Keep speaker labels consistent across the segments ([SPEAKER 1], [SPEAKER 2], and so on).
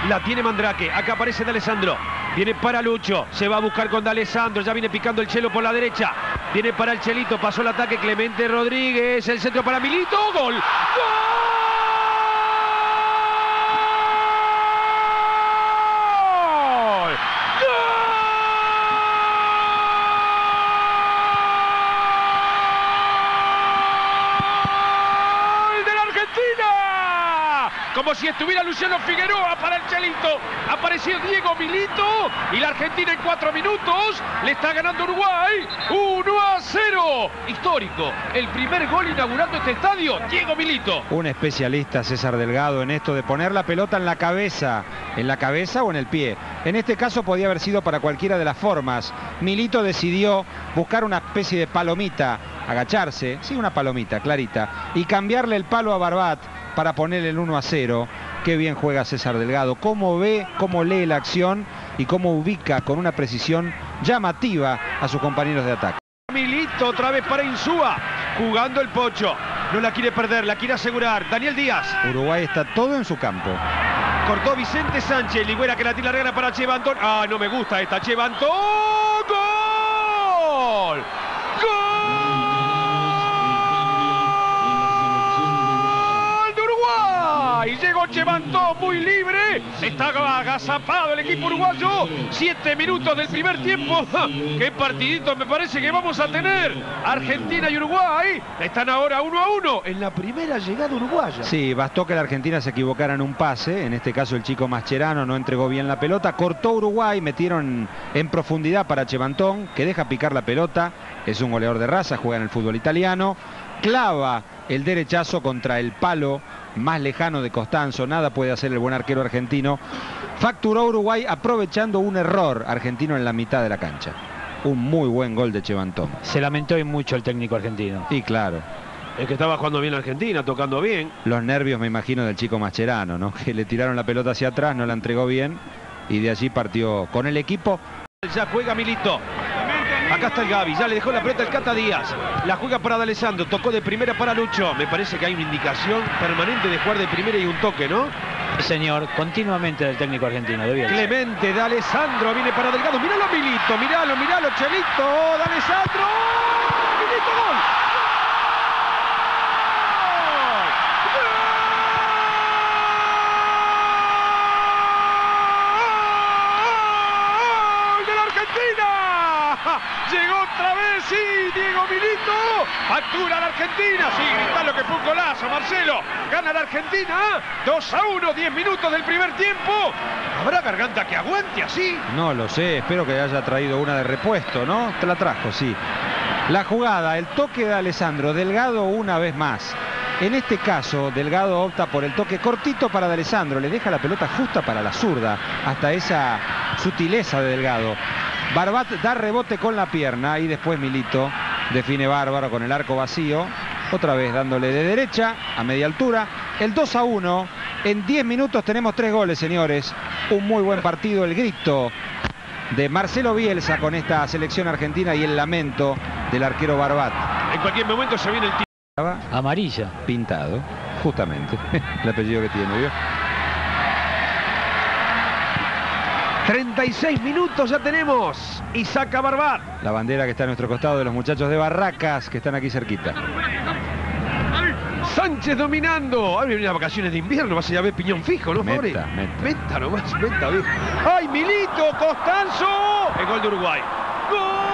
[SPEAKER 1] La tiene Mandrake. Acá aparece D'Alessandro. Viene para Lucho. Se va a buscar con D'Alessandro. Ya viene picando el Chelo por la derecha. Viene para el Chelito. Pasó el ataque Clemente Rodríguez. El centro para Milito. ¡Gol! ¡Gol! Como si estuviera Luciano Figueroa para el Chelito. Apareció Diego Milito y la Argentina en 4 minutos le está ganando Uruguay 1-0. Histórico. El primer gol inaugurando este estadio, Diego Milito.
[SPEAKER 2] Un especialista, César Delgado, en esto de poner la pelota en la cabeza o en el pie. En este caso podía haber sido para cualquiera de las formas. Milito decidió buscar una especie de palomita, agacharse, sí, una palomita clarita, y cambiarle el palo a Barbat para ponerle el 1-0. Qué bien juega César Delgado, cómo ve, cómo lee la acción y cómo ubica con una precisión llamativa a sus compañeros de ataque.
[SPEAKER 1] Milito otra vez para Insúa, jugando el Pocho. No la quiere perder, la quiere asegurar. Daniel Díaz.
[SPEAKER 2] Uruguay está todo en su campo.
[SPEAKER 1] Cortó Vicente Sánchez, Ligüera que la tira larga para Chevantón. Ah, no me gusta esta, Chevantón. ¡Gol! ¡Gol! Y llegó Chevantón muy libre. Está agazapado el equipo uruguayo. 7 minutos del primer tiempo. Qué partidito me parece que vamos a tener. Argentina y Uruguay están ahora 1-1 en la primera llegada uruguaya.
[SPEAKER 2] Sí, bastó que la Argentina se equivocara en un pase. En este caso el chico Mascherano no entregó bien la pelota. Cortó Uruguay, metieron en profundidad para Chevantón, que deja picar la pelota. Es un goleador de raza, juega en el fútbol italiano. Clava el derechazo contra el palo más lejano de Costanzo. Nada puede hacer el buen arquero argentino. Facturó Uruguay aprovechando un error argentino en la mitad de la cancha. Un muy buen gol de Chevantón.
[SPEAKER 3] Se lamentó y mucho el técnico argentino.
[SPEAKER 2] Y claro.
[SPEAKER 1] Es que estaba jugando bien la Argentina, tocando bien.
[SPEAKER 2] Los nervios, me imagino, del chico Mascherano, ¿no? Que le tiraron la pelota hacia atrás, no la entregó bien y de allí partió con el equipo.
[SPEAKER 1] Ya juega Milito. Acá está el Gavi, ya le dejó la pelota el Cata Díaz. La juega para D'Alessandro, tocó de primera para Lucho. Me parece que hay una indicación permanente de jugar de primera y un toque, ¿no?
[SPEAKER 3] Señor, continuamente del técnico argentino.
[SPEAKER 1] Clemente D'Alessandro viene para Delgado. Míralo Milito, míralo Chelito. D'Alessandro. Milito, gol. Llegó otra vez, sí, Diego Milito. Factura la Argentina, sí, grita lo que fue un golazo, Marcelo. Gana la Argentina, 2-1, 10 minutos del primer tiempo. ¿Habrá garganta que aguante así?
[SPEAKER 2] No lo sé, espero que haya traído una de repuesto, ¿no? Te la trajo, sí. La jugada, el toque de D'Alessandro, Delgado una vez más. En este caso, Delgado opta por el toque cortito para D'Alessandro. Le deja la pelota justa para la zurda. Hasta esa sutileza de Delgado. Barbat da rebote con la pierna y después Milito define bárbaro con el arco vacío. Otra vez dándole de derecha a media altura. El 2-1. En 10 minutos tenemos 3 goles, señores. Un muy buen partido. El grito de Marcelo Bielsa con esta selección argentina y el lamento del arquero Barbat.
[SPEAKER 1] En cualquier momento se viene el tiro.
[SPEAKER 3] Amarilla.
[SPEAKER 2] Pintado, justamente. El apellido que tiene, ¿vio?
[SPEAKER 1] 36 minutos ya tenemos. Y saca Barbat.
[SPEAKER 2] La bandera que está a nuestro costado de los muchachos de Barracas, que están aquí cerquita.
[SPEAKER 1] Sánchez dominando. Ahora vienen las vacaciones de invierno. Vas a ir a ver piñón fijo, ¿no, Fabri? Meta nomás, meta, viejo. ¡Ay, Milito! ¡Costanzo! El gol de Uruguay. ¡Gol!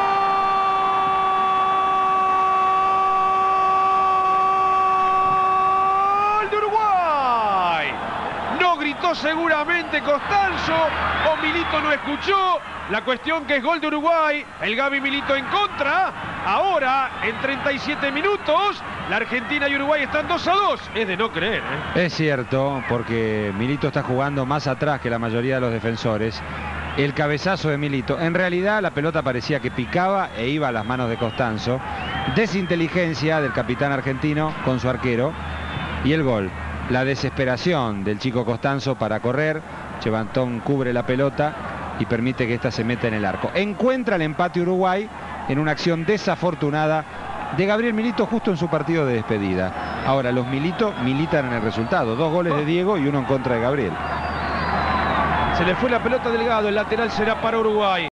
[SPEAKER 1] Gritó seguramente Costanzo o Milito no escuchó. La cuestión que es gol de Uruguay. El Gavi Milito en contra. Ahora, en 37 minutos, la Argentina y Uruguay están 2-2. Es de no creer, ¿eh?
[SPEAKER 2] Es cierto, porque Milito está jugando más atrás que la mayoría de los defensores. El cabezazo de Milito. En realidad, la pelota parecía que picaba e iba a las manos de Costanzo. Desinteligencia del capitán argentino con su arquero. Y el gol. La desesperación del chico Costanzo para correr. Chevantón cubre la pelota y permite que esta se meta en el arco. Encuentra el empate Uruguay en una acción desafortunada de Gabriel Milito justo en su partido de despedida. Ahora los Milito militan en el resultado. 2 goles de Diego y 1 en contra de Gabriel.
[SPEAKER 1] Se le fue la pelota a Delgado, el lateral será para Uruguay.